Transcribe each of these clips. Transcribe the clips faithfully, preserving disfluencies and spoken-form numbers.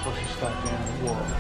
supposed to stop down the wall.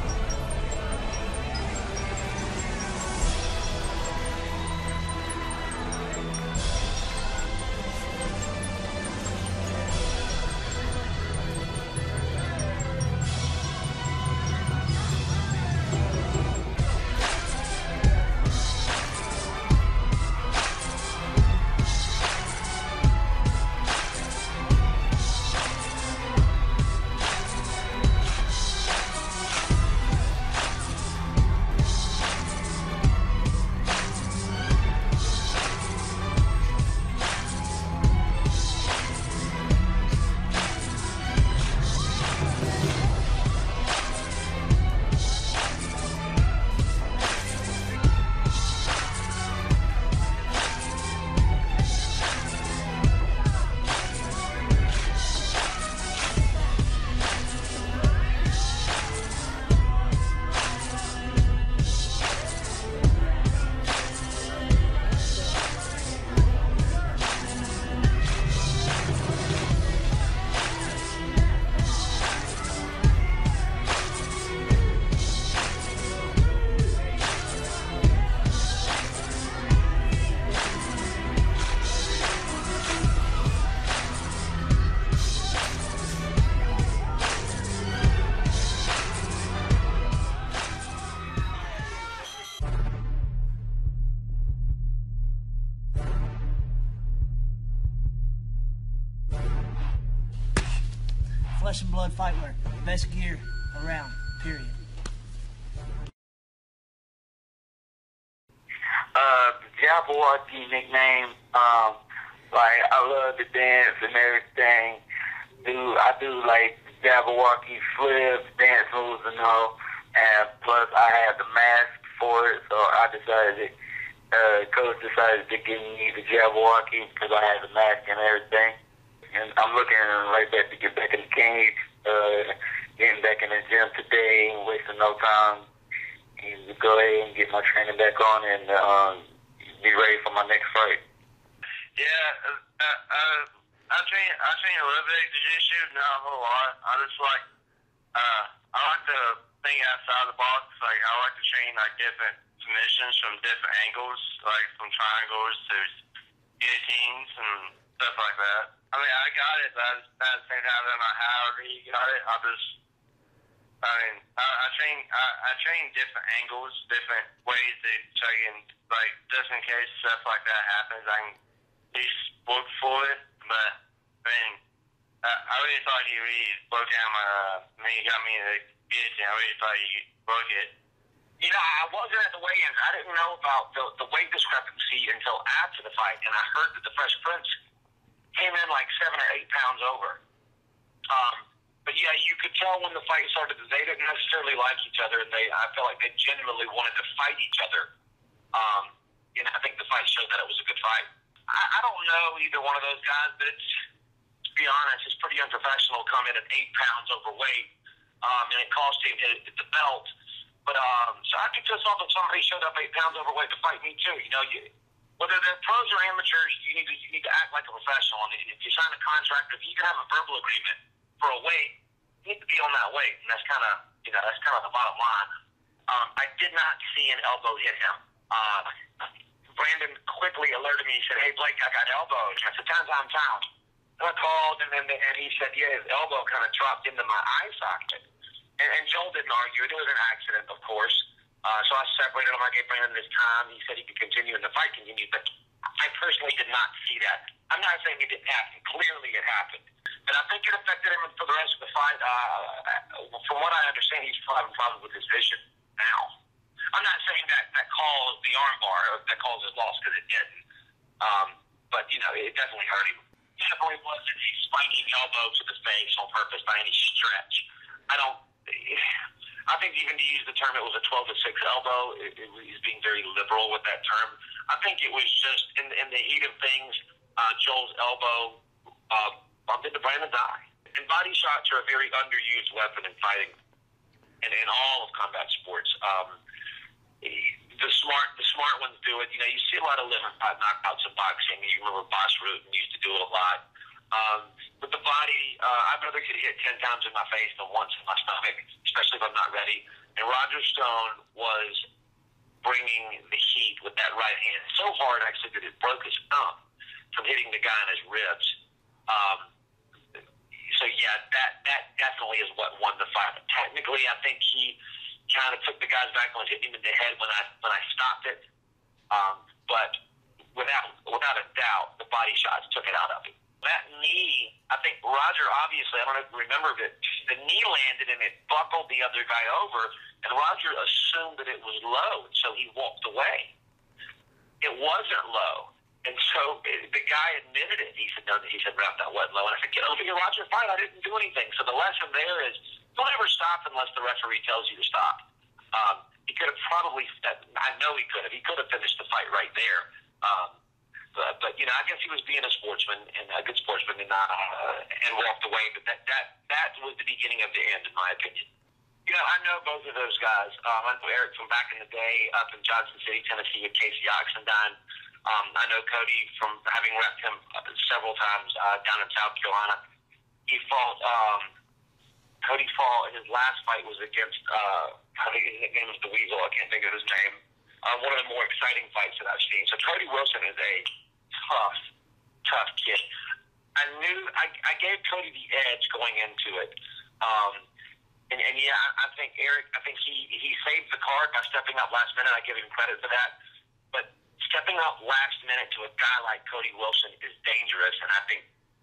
Flesh and blood fight wear. Best gear around, period. Uh, Jabberwocky nickname, um, like, I love the dance and everything. Do I do, like, Jabberwocky flips, dance moves and all. And plus, I had the mask for it, so I decided, uh, coach decided to give me the Jabberwocky because I had the mask and everything. And I'm looking right back to get back in the cage, uh, getting back in the gym today, wasting no time, and to go ahead and get my training back on and um, be ready for my next fight. Yeah, uh, uh, I train. I train a little bit of jiu-jitsu, not a whole lot. I just like. Uh, I like to think outside the box. Like I like to train like different submissions from different angles, like from triangles to guillotines and stuff like that. I mean, I got it, but at the same time, I'm not however you got it. I just, I mean, I, I train, I, I train different angles, different ways that so I can, like, just in case stuff like that happens, I can at least look for it. But I mean, I, I really thought he really broke down my. Uh, I mean, he got me in the guillotine. I really thought he broke it. You know, I wasn't at the weigh-ins. I didn't know about the, the weight discrepancy until after the fight, and I heard that the Fresh Prince came in like seven or eight pounds over. Um, but yeah, you could tell when the fight started that they didn't necessarily like each other, and they I felt like they genuinely wanted to fight each other. Um, and I think the fight showed that it was a good fight. I, I don't know either one of those guys, but it's, to be honest, it's pretty unprofessional to come in at eight pounds overweight, um, and it cost him his, the belt. But um, so I'd be pissed off if somebody showed up eight pounds overweight to fight me too. You know, you. Whether they're pros or amateurs, you need to you need to act like a professional. And if you sign a contract, if you can have a verbal agreement for a weight, you need to be on that weight. And that's kind of you know that's kind of the bottom line. Um, I did not see an elbow hit him. Uh, Brandon quickly alerted me. He said, "Hey Blake, I got elbowed." And I said, "Time's on town." And I called, and then and he said, "Yeah, his elbow kind of dropped into my eye socket." And, and Joel didn't argue. It was an accident, of course. Uh, so I separated him. I gave Brandon his time. He said he could continue, and the fight continued. But I personally did not see that. I'm not saying it didn't happen. Clearly it happened. But I think it affected him for the rest of the fight. Uh, from what I understand, he's having problems with his vision now. I'm not saying that that caused the armbar, that caused his loss, because it didn't. Um, but, you know, it definitely hurt him. It definitely wasn't a spiking elbow to the face on purpose by any stretch. I don't... I think even to use the term, it was a twelve to six elbow. It, it, he's being very liberal with that term. I think it was just in, in the heat of things, uh, Joel's elbow uh, bumped into Brandon's eye. And body shots are a very underused weapon in fighting, and in all of combat sports. Um, the smart, the smart ones do it. You know, you see a lot of liver knockouts in boxing. You remember Boss Rutan used to do it a lot. Um, with the body, uh, I'd rather get hit ten times in my face than once in my stomach, especially if I'm not ready. And Roger Stone was bringing the heat with that right hand so hard, actually, that it broke his thumb from hitting the guy in his ribs. Um, so, yeah, that that definitely is what won the fight. But technically, I think he kind of took the guy's back and was hitting him in the head when I when I stopped it. Um, but without without a doubt, the body shots took it out of him. That knee, I think Roger, obviously, I don't know if you remember, but the knee landed and it buckled the other guy over, and Roger assumed that it was low, and so he walked away. It wasn't low, and so the guy admitted it. He said, no, he said, Ralph, that wasn't low. And I said, get over here, Roger, fine, I didn't do anything. So the lesson there is don't ever stop unless the referee tells you to stop. Um, he could have probably, I know he could have, he could have finished the fight right there. Um, But, but you know, I guess he was being a sportsman and a good sportsman and uh, and walked away. But that that that was the beginning of the end, in my opinion. You know, I know both of those guys. Um, I know Eric from back in the day up in Johnson City, Tennessee, with Casey Oxendine. Um, I know Cody from having repped him several times uh, down in South Carolina. He fought. Um, Cody fought. His last fight was against. Uh, I think his nickname was the Weasel. I can't think of his name. Um, one of the more exciting fights that I've seen. So Cody Wilson is a tough, tough kid. I knew I, I gave Cody the edge going into it, um, and, and yeah, I, I think Eric. I think he he saved the card by stepping up last minute. I give him credit for that. But stepping up last minute to a guy like Cody Wilson is dangerous, and I think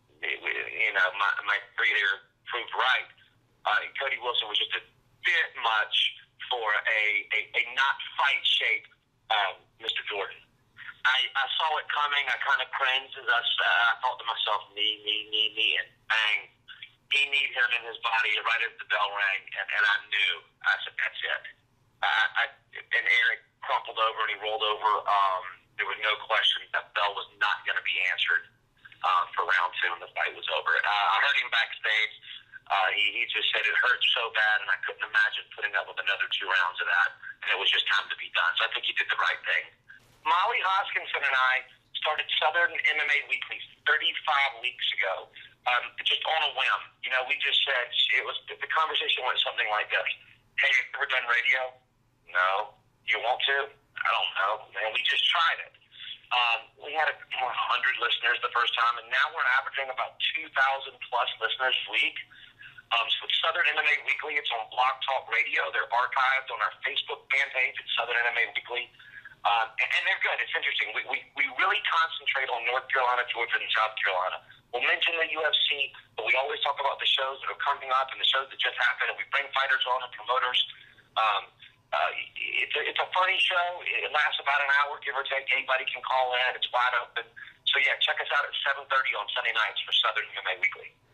you know my my theory there proved right. Uh, Cody Wilson was just a bit much for a a, a not fight shape um, Mister Jordan. I, I saw it coming. I kind of cringed as I, uh, I thought to myself, knee, knee, knee, knee, and bang. He kneed him in his body right as the bell rang, and, and I knew. I said, that's it. I, I, and Eric crumpled over and he rolled over. Um, there was no question that bell was not going to be answered uh, for round two, and the fight was over. Uh, I heard him backstage. Uh, he, he just said it hurt so bad, and I couldn't imagine putting up with another two rounds of that, and it was just time to be done. So I think he did the right thing. Molly Hoskinson and I started Southern M M A Weekly thirty-five weeks ago, um, just on a whim. You know, we just said, it was the conversation went something like this. Hey, have you ever done radio? No. You want to? I don't know. And we just tried it. Um, we had a one hundred listeners the first time, and now we're averaging about two thousand plus listeners a week. Um, so it's Southern M M A Weekly. It's on Blog Talk Radio. They're archived on our Facebook fan page. It's Southern M M A Weekly. Um, and, and they're good. It's interesting. We, we, we really concentrate on North Carolina, Georgia, and South Carolina. We'll mention the U F C, but we always talk about the shows that are coming up and the shows that just happened, and we bring fighters on and promoters. Um, uh, it's, a, it's a funny show. It lasts about an hour, give or take. Anybody can call in. It's wide open. So, yeah, check us out at seven thirty on Sunday nights for Southern M M A Weekly.